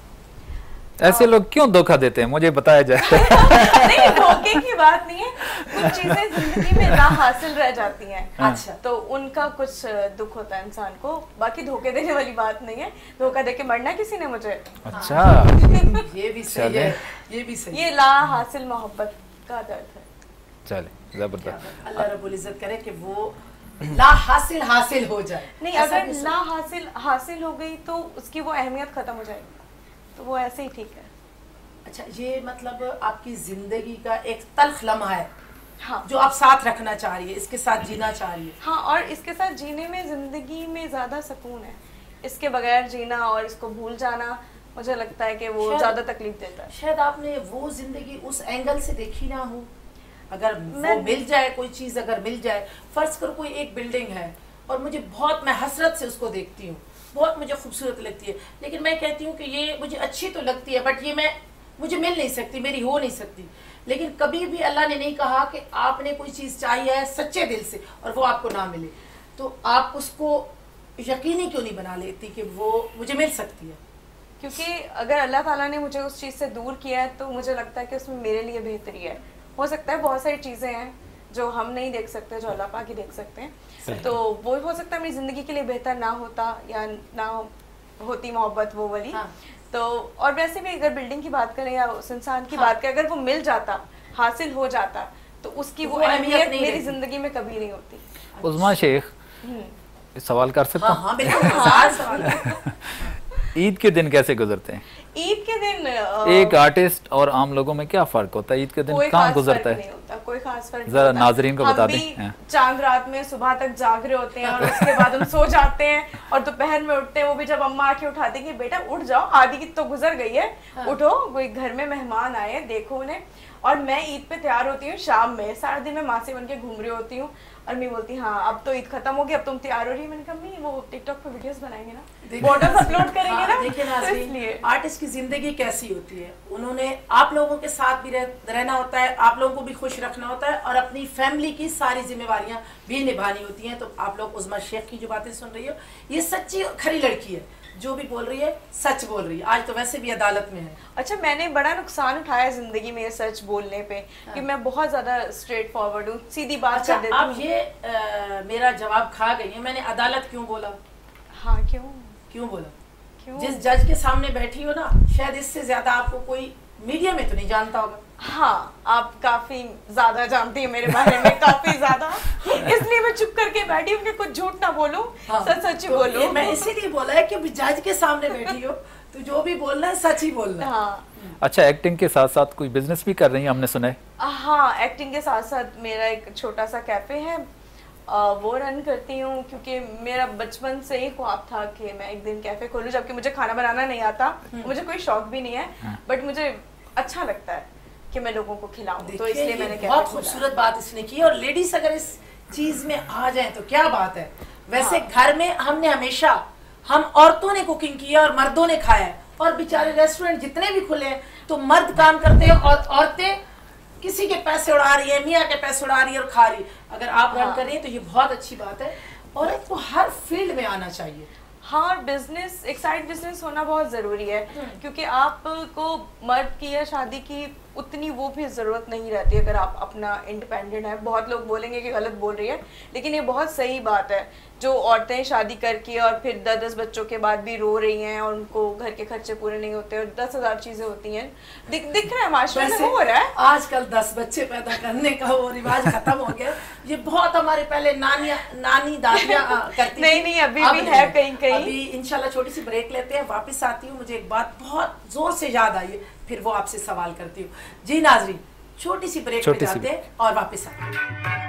ऐसे लोग क्यों धोखा देते हैं, मुझे बताया जाए। नहीं धोखे की बात नहीं है, कुछ चीजें जिंदगी में ना हासिल रह जाती हैं। अच्छा, तो उनका कुछ दुख होता है इंसान को, बाकी धोखे देने वाली बात नहीं है। धोखा देके मरना किसी ने मुझे, अच्छा, ये भी सही चले। है, ये भी सही ये है। ला हासिल मोहब्बत का दर्द है। चले जबरदस्त। अल्लाह रब्बुल इज्जत करे कि वो ला हासिल हासिल हो जाए। नहीं ऐसा अगर भी ला हासिल हासिल हो गई तो उसकी वो अहमियत खत्म हो जाएगी, तो वो ऐसे ही ठीक है। अच्छा, ये मतलब आपकी जिंदगी का एक तल्ख लम्हा है हाँ जो आप साथ रखना चाह रही है, इसके साथ जीना चाह रही है। हाँ, और इसके साथ जीने में जिंदगी में ज्यादा सुकून है। इसके बगैर जीना और इसको भूल जाना मुझे लगता है कि वो शायद- ज्यादा तकलीफ देता है। शायद आपने वो जिंदगी उस एंगल से देखी ना हो। अगर मैं- वो मिल जाए, कोई चीज अगर मिल जाए, फर्ज करो कोई एक बिल्डिंग है और मुझे बहुत, मैं हसरत से उसको देखती हूँ, बहुत मुझे खूबसूरत लगती है, लेकिन मैं कहती हूँ कि ये मुझे अच्छी तो लगती है बट ये मैं मुझे मिल नहीं सकती, मेरी हो नहीं सकती। लेकिन कभी भी अल्लाह ने नहीं कहा कि आपने कोई चीज़ चाहिए है सच्चे दिल से और वो आपको ना मिले, तो आप उसको यकीनी क्यों नहीं बना लेती कि वो मुझे मिल सकती है? क्योंकि अगर अल्लाह ताला ने मुझे उस चीज़ से दूर किया है तो मुझे लगता है कि उसमें मेरे लिए बेहतरी है। हो सकता है बहुत सारी चीज़ें हैं जो हम नहीं देख सकते, जो अल्लाह पाक ही देख सकते हैं, तो वो हो सकता है मेरी ज़िंदगी के लिए बेहतर ना होता या ना होती मोहब्बत वो वाली। हाँ। तो और वैसे भी अगर बिल्डिंग की बात करें या उस इंसान की बात करें, अगर वो मिल जाता, हासिल हो जाता, तो उसकी वो वो अहमियत अहमियत नहीं मेरी रहती। जिंदगी में कभी नहीं होती। उस्मा शेख, सवाल कर सकता हाँ हूँ? हाँ बिल्कुल, हजार सवाल है। ईद के दिन कैसे गुजरते हैं? ईद के दिन अ, एक आर्टिस्ट और आम लोगों में क्या फर्क होता है? ईद के दिन कोई कहाँ खास गुजरता फर्क है? नहीं होता, कोई खास फर्क नहीं जरा होता। नाजरीन को हम बता भी दें। हाँ। चांद रात में सुबह तक जाग रहे होते हैं और उसके बाद हम सो जाते हैं और दोपहर में उठते हैं, वो भी जब अम्मा आके उठाती कि बेटा उठ जाओ, आधी की तो गुजर गई है, उठो, कोई घर में मेहमान आए हैं, देखो उन्हें। और मैं ईद पे तैयार होती हूँ शाम में, सारा दिन मैं माँ से बन के घूम रही होती हूँ और मैं बोलती हाँ अब तो ईद खत्म हो गई, अब तुम तैयार हो रही है। मैंने कहा मम्मी वो टिकटॉक पे वीडियोस बनाएंगे ना, फोटोज अपलोड करेंगे ना, देखिए तो नाज़रीन, इसलिए आर्टिस्ट की जिंदगी कैसी होती है, उन्होंने आप लोगों के साथ भी रह, रहना होता है, आप लोगों को भी खुश रखना होता है और अपनी फैमिली की सारी जिम्मेवारियां भी निभानी होती हैं। तो आप लोग उस्मा शेख की जो बातें सुन रही हो, ये सच्ची खरी लड़की है, जो भी बोल रही है सच बोल रही है। आज तो वैसे भी अदालत में है। अच्छा, मैंने बड़ा नुकसान उठाया जिंदगी में ये सच बोलने पे कि मैं बहुत ज्यादा स्ट्रेट फॉरवर्ड हूँ, सीधी बात अच्छा, कर देती आप हूँ। ये आ, मेरा जवाब खा गई है। मैंने अदालत क्यों बोला? हाँ क्यों क्यों बोला? क्यों जिस जज के सामने बैठी हो ना, शायद इससे ज्यादा आपको कोई मीडिया में तो नहीं जानता होगा। हाँ, आप काफी ज्यादा जानती हैं मेरे बारे में, काफी ज्यादा, इसलिए मैं चुप करके बैठी हूँ कि कुछ झूठ ना बोलूं, हाँ, सच सच ही तो बोलूं। ये मैं इसीलिए बोला है कि जज के सामने बैठी हो तो जो भी बोलना है सच ही बोलना है। हाँ अच्छा, एक्टिंग के साथ साथ कोई बिजनेस भी कर रही हैं, हमने सुना है? हाँ, एक्टिंग के साथ साथ मेरा एक छोटा सा कैफे है, आ, वो रन करती हूँ क्योंकि मेरा बचपन से ही ख्वाब था कि मैं एक दिन कैफे खोलूँ, जबकि मुझे खाना बनाना नहीं आता, मुझे कोई शौक भी नहीं है, बट मुझे अच्छा लगता है कि मैं लोगों को खिलाऊं, तो देखिए, इसलिए ये मैंने कैफे बहुत खोला। खूबसूरत बात इसने की। और लेडीज अगर इस चीज में आ जाए तो क्या बात है। वैसे घर में हमने हमेशा, हम औरतों ने कुकिंग की है और मर्दों ने खाया है, और बेचारे रेस्टोरेंट जितने भी खुले हैं तो मर्द काम करते हैं और औरतें किसी के पैसे उड़ा रही है, मियाँ के पैसे उड़ा रही है और खा रही है। अगर आप रन हाँ। कर रही हैं तो ये बहुत अच्छी बात है। औरत को हर फील्ड में आना चाहिए। हाँ, बिजनेस, एक साइड बिजनेस होना बहुत ज़रूरी है, क्योंकि आपको मर्द की या शादी की उतनी वो भी ज़रूरत नहीं रहती अगर आप अपना इंडिपेंडेंट है। बहुत लोग बोलेंगे कि गलत बोल रही है, लेकिन ये बहुत सही बात है। जो औरतें शादी करके और फिर दस दस बच्चों के बाद भी रो रही हैं और उनको घर के खर्चे पूरे नहीं होते और दस हजार चीज़ें होती हैं, दिख दिख रहा है माशरे में, हो रहा है। आजकल दस बच्चे पैदा करने का वो रिवाज खत्म हो गया। ये बहुत हमारे पहले नानिया नानी दादियाँ करती नहीं थी। नहीं, अभी अब भी नहीं है कहीं कहीं। अभी इंशाल्लाह छोटी सी ब्रेक लेते हैं, वापस आती हूँ। मुझे एक बात बहुत जोर से याद आई है, फिर वो आपसे सवाल करती हूँ। जी नाजरीन, छोटी सी ब्रेक छोटी पे सी जाते हैं और वापस आते हैं।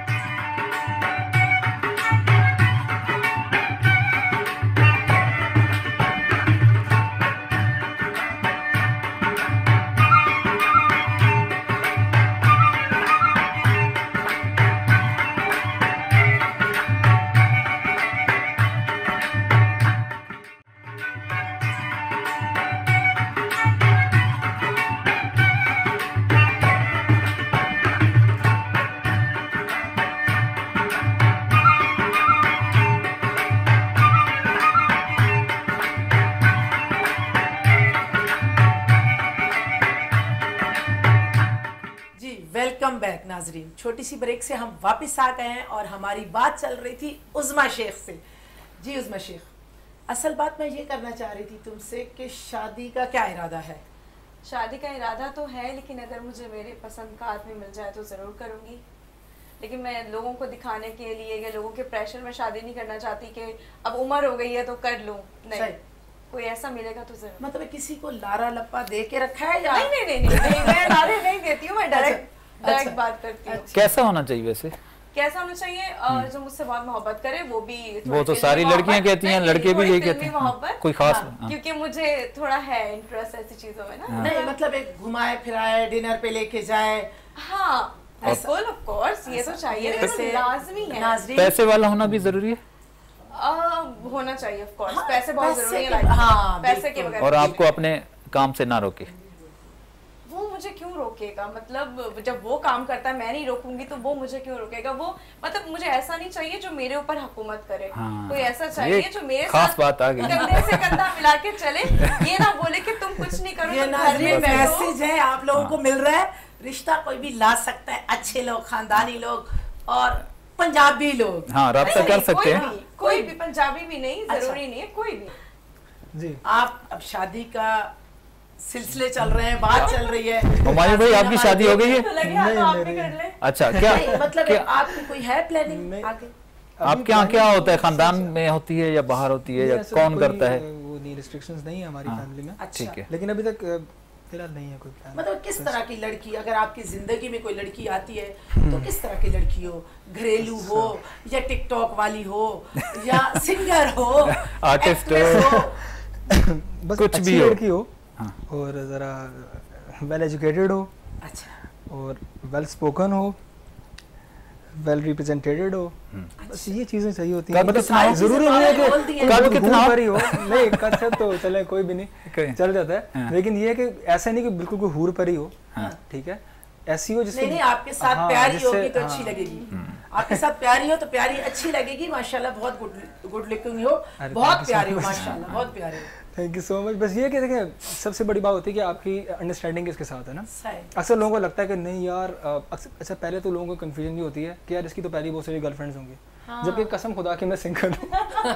वेलकम बैक नाजरीन। छोटी सी ब्रेक से हम वापस आ गए हैं और हमारी बात चल रही थी उज़्मा शेख से। जी उज़्मा शेख, असल बात मैं ये करना चाह रही थी तुमसे कि शादी का क्या इरादा है? शादी का इरादा तो है, लेकिन अगर मुझे मेरे पसंद का आदमी मिल जाए तो ज़रूर करूँगी। लेकिन मैं लोगों को दिखाने के लिए या लोगों के प्रेशर में शादी नहीं करना चाहती कि अब उम्र हो गई है तो कर लूँ। नहीं, कोई ऐसा मिलेगा तो जरूर। मतलब किसी को लारा लप्पा दे के रखा है या? नहीं नहीं नहीं नहीं, नहीं मैं लारे नहीं देती हूँ, मैं डायरेक्ट डायरेक्ट अच्छा, बात करती हूँ। अच्छा। कैसा होना चाहिए वैसे? कैसा होना चाहिए? और जो मुझसे बहुत मोहब्बत करे, वो भी वो तो सारी लड़कियां कहती हैं, लड़के भी यही कहते हैं मोहब्बत। कोई खास हाँ, हाँ। क्योंकि मुझे थोड़ा है इंटरेस्ट ऐसी चीजों में ना। हाँ। नहीं मतलब एक घुमाए फिराए, डिनर पे लेके जाए। हाँ बिल्कुल, ऑफ कोर्स ये तो चाहिए, लाजमी है। पैसे वाला होना भी जरूरी है? Uh, होना चाहिए ऑफ कोर्स। पैसे बहुत जरूरी है। हाँ, पैसे के बगैर। और आपको अपने काम से ना रोके? वो मुझे क्यों रोकेगा? मतलब जब वो काम करता है मैं नहीं रोकूंगी तो वो मुझे क्यों रोकेगा? वो मतलब मुझे ऐसा नहीं चाहिए जो मेरे ऊपर हुकूमत करे। हाँ, कोई ऐसा चाहिए जो मेरे खास बात आ गई, कंधे से कंधा मिला के चले, ये ना बोले कि तुम कुछ नहीं करो। ये मैसेज है आप लोगों को मिल रहा है। रिश्ता कोई भी ला सकता है, अच्छे लोग, खानदानी लोग और पंजाबी लोग। हाँ, रब्ता कर सकते हैं। कोई भी, पंजाबी भी नहीं, जरूरी नहीं है, कोई भी। जी आप अब शादी का सिलसिले चल रहे हैं, बात चल रही है। हमारी भाई आपकी शादी हो गई है? तो लगे हाथ तो आप भी कर ले। अच्छा, क्या मतलब आपकी कोई है प्लानिंग आगे? आपके यहाँ क्या होता है? खानदान में होती है या बाहर होती है, या कौन करता है? वो नहीं, रिस्ट्रिक्शंस नहीं है हमारी फैमिली में। ठीक है, लेकिन अभी तक फिलहाल नहीं है कोई प्लान। मतलब किस तरह की लड़की, अगर आपकी जिंदगी में कोई लड़की आती है तो किस तरह की लड़की हो? घरेलू हो या टिकटॉक वाली हो या सिंगर हो, आर्टिस्ट हो, बस कुछ अच्छी भी हो लड़की हो और जरा वेल एजुकेटेड हो। अच्छा। और वेल स्पोकन हो, वेल रिप्रेजेंटेटेड हो। बस ये चीजें चाहिए होती हैं। मतलब जरूरी नहीं है कि कब कितना पर ही हो। नहीं, कद तो चले कोई भी नहीं चल जाता है, लेकिन ये है कि ऐसा नहीं कि बिल्कुल कोई हूर पर ही हो। ठीक है, ऐसी हो जिससे नहीं नहीं आपके साथ प्यारी होगी तो अच्छी लगेगी। आपके साथ प्यारी हो तो प्यारी अच्छी लगेगी। माशाल्लाह बहुत गुड गुड लुकिंग हो, बहुत प्यारी हो माशाल्लाह, बहुत प्यारी हो। Thank you so much. बस ये कि देखें, सबसे बड़ी बात होती है कि आपकी अंडरस्टैंडिंग किसके साथ है ना। अक्सर लोगों को लगता है कि नहीं यार, अच्छा पहले तो लोगों को कंफ्यूजन ये होती है कि यार इसकी तो पहली बहुत सारी गर्लफ्रेंड्स होंगी। हाँ। जबकि कसम खुदा कि मैं सिंगल हूँ।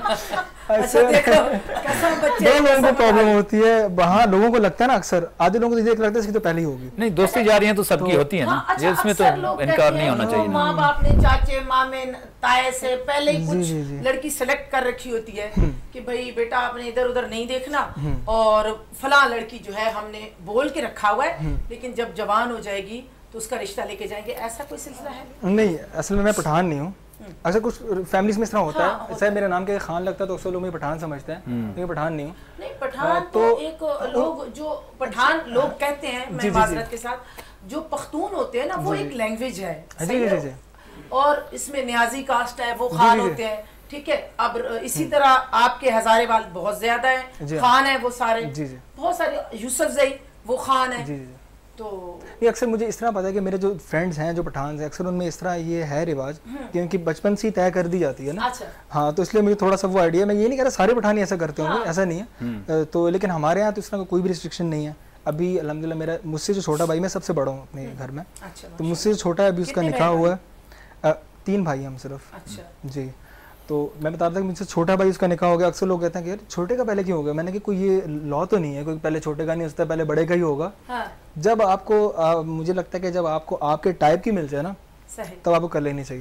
अच्छा देखो, कसम बच्चे दो लोगों को प्रॉब्लम होती है वहाँ। लोगों को लगता है ना, अक्सर आधे लोगों को ये लगता है इसकी तो पहली होगी। नहीं, दोस्ती जा रही है तो सबकी होती है ना, ये इसमें तो इनकार नहीं होना चाहिए। माँ बाप ने, चाचे मामे ताए से पहले ही कुछ लड़की सेलेक्ट कर रखी होती है कि भाई बेटा आपने इधर उधर नहीं देखना और फला लड़की जो है हमने बोल के रखा हुआ है, लेकिन जब जवान हो जाएगी तो उसका रिश्ता लेके जाएंगे। ऐसा कोई सिलसिला है? नहीं, असल में मैं पठान नहीं हूँ। अक्सर कुछ फैमिलीज में इस तरह होता हाँ, है, शायद मेरे नाम के खान लगता है तो अक्सर लोग मुझे पठान समझते हैं, लेकिन पठान नहीं हूँ। नहीं, पठान तो, तो एक लोग जो पठान लोग कहते हैं, मैं माजरत के साथ, जो पख्तून होते हैं ना वो एक लैंग्वेज है। जी जी जी। और इसमें न्याजी कास्ट है, वो खान होते हैं। ठीक है, अब इसी तरह आपके हजारे वाल बहुत ज्यादा है, खान है वो सारे, बहुत सारे, यूसुफ जई वो खान है। तो ये अक्सर मुझे इस तरह पता है कि मेरे जो फ्रेंड्स हैं जो पठान हैं, अक्सर उनमें इस तरह ये है रिवाज कि उनकी बचपन से ही तय कर दी जाती है ना। अच्छा। हाँ, तो इसलिए मुझे थोड़ा सा वो आइडिया, मैं ये नहीं कह रहा सारे पठान ऐसा करते होंगे। हाँ। ऐसा नहीं है तो, लेकिन हमारे यहाँ तो इस तरह का कोई भी रिस्ट्रिक्शन नहीं है। अभी अल्हम्दुलिल्लाह मेरा, मुझसे जो छोटा भाई, मैं सबसे बड़ा हूँ अपने घर में, तो मुझसे जो छोटा है अभी उसका निकाह हुआ है। तीन भाई हम सिर्फ। जी, तो मैं बता रहा था कि मुझसे छोटा भाई उसका निकाह हो गया। अक्सर लोग कहते हैं कि यार छोटे का पहले क्यों हो गया? मैंने कि कोई ये लॉ तो नहीं है, कोई पहले छोटे का नहीं होता, पहले बड़े का ही होगा। हाँ। जब आपको आ, मुझे लगता है कि जब आपको आपके टाइप की मिल जाए ना, तब आपको कर लेनी चाहिए।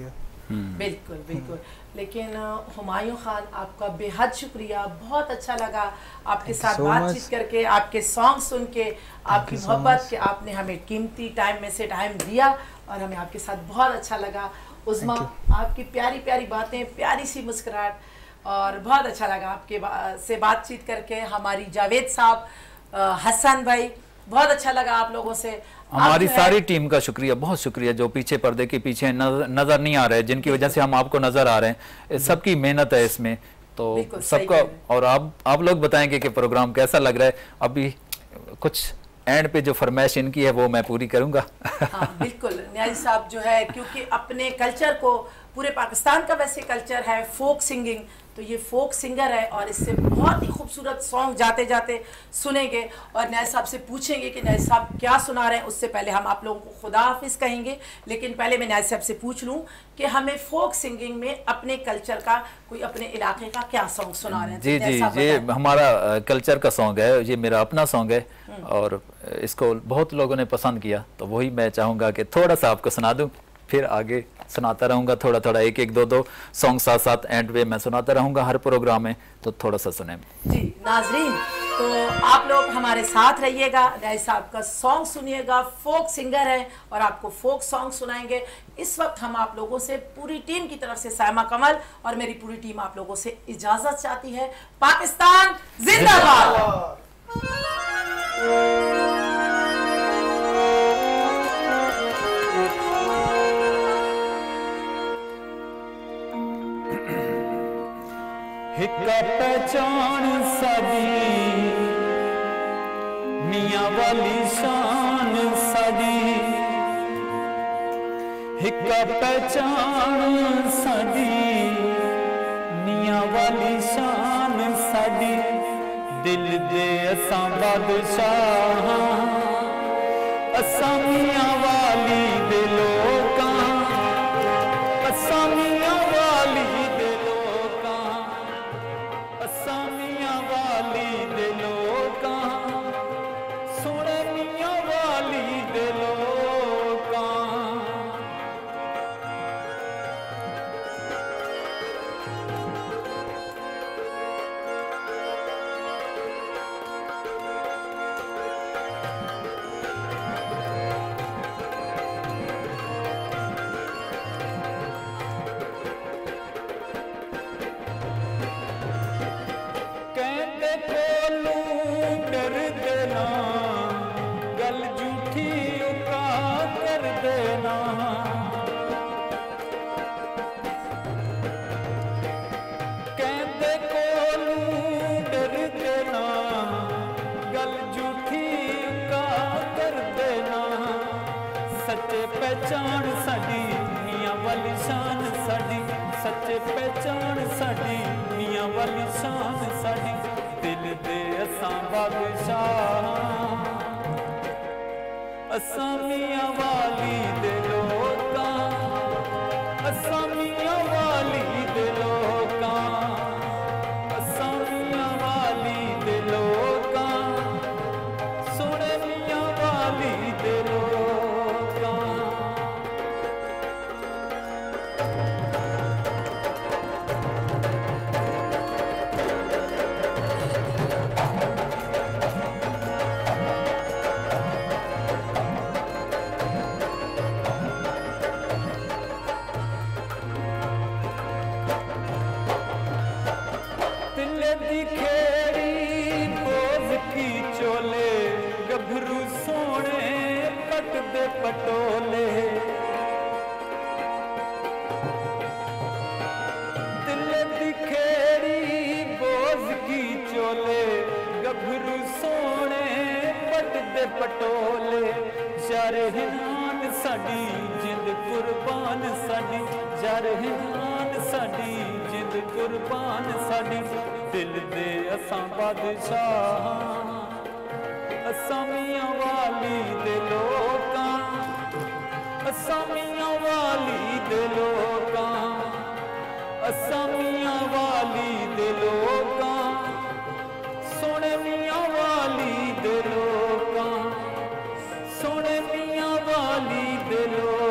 बिल्कुल बिल्कुल। लेकिन हुमायूं खान, आपका बेहद शुक्रिया, बहुत अच्छा लगा आपके साथ so बातचीत करके, आपके सॉन्ग सुन के, आपकी so मोहब्बत के, आपने हमें कीमती टाइम में से टाइम दिया और हमें आपके साथ बहुत अच्छा लगा। उज़्मा, आपकी प्यारी प्यारी बातें, प्यारी सी मुस्कुराहट, और बहुत अच्छा लगा आपके बा, से बातचीत करके। हमारी जावेद साहब, हसन भाई, बहुत अच्छा लगा आप लोगों से। हमारी सारी टीम का शुक्रिया, बहुत शुक्रिया, जो पीछे पर्दे के पीछे नजर, नजर नहीं आ रहे, जिनकी वजह से हम आपको नजर आ रहे हैं, सबकी मेहनत है इसमें। तो सबका, और आप आप लोग बताएंगे कि प्रोग्राम कैसा लग रहा है। अभी कुछ एंड पे जो फरमाइश इनकी है वो मैं पूरी करूंगा। हाँ बिल्कुल, न्याजी साहब जो है, क्योंकि अपने कल्चर को, पूरे पाकिस्तान का वैसे कल्चर है फोक सिंगिंग, तो ये फोक सिंगर है और इससे बहुत ही खूबसूरत सॉन्ग जाते जाते सुनेंगे और न्याजी साहब से पूछेंगे कि न्याजी साहब क्या सुना रहे हैं। उससे पहले हम आप लोगों को खुदा हाफिज कहेंगे, लेकिन पहले मैं न्याजी साहब से पूछ लूं कि हमें फोक सिंगिंग में अपने कल्चर का, कोई अपने इलाके का क्या सॉन्ग सुना रहे हैं। जी जी, ये हमारा कल्चर का सॉन्ग है, ये मेरा अपना सॉन्ग है और इसको बहुत लोगों ने पसंद किया, तो वही मैं चाहूँगा कि थोड़ा सा आपको सुना दूँ, फिर आगे सुनाता रहूँगा थोड़ा थोड़ा, एक एक दो दो सॉन्ग साथ साथ एंड पे मैं सुनाता रहूँगा हर प्रोग्राम में, तो थोड़ा सा सुने। जी नाजरीन, तो आप लोग हमारे साथ रहिएगा, न्याजी साहब का सॉन्ग सुनिएगा, फोक सिंगर है और आपको फोक सॉन्ग सुनाएंगे। इस वक्त हम आप लोगों से, पूरी टीम की तरफ से, सायमा कमल और मेरी पूरी टीम आप लोगों से इजाजत चाहती है। पाकिस्तान जिंदाबाद। हिक्का पहचान साडी, मियां वाली शान साडी, हिक्का पहचान साडी, मियां वाली शान साडी, दिल दे असां बादशाह, असां मियां वाली दे लोकां, असां मियां वाली दे लोकां, असां मियां वाली दे लोकां, सोहणे मियां वाली दे लोकां। पहचान साडी मियां वाली शान साडी, सच्चे पहचान साडी मियां वाली शान साडी, दिल दे असां बादशाह, असां मियां वाली दे लोकां, असां मियां वाली दे लोकां, असां मियां वाली दे लोकां, सोहणे मियां वाली दे लोकां। पटोले दिल दी खेड़ी बोझ की चोले, गभरू सोने पट दे पटोले, जरहान साडी जिंद कुर्बान साडी, जरहान साडी जिंद कुर्बान साडी, दिल दे असां बादशाह, असां मियां वाली दे लोकां, असां मियां वाली दे लोकां, असां मियां वाली दे लोकां, सोहणे मियां वाली दे लोकां, सोहणे मियां वाली दे लोकां।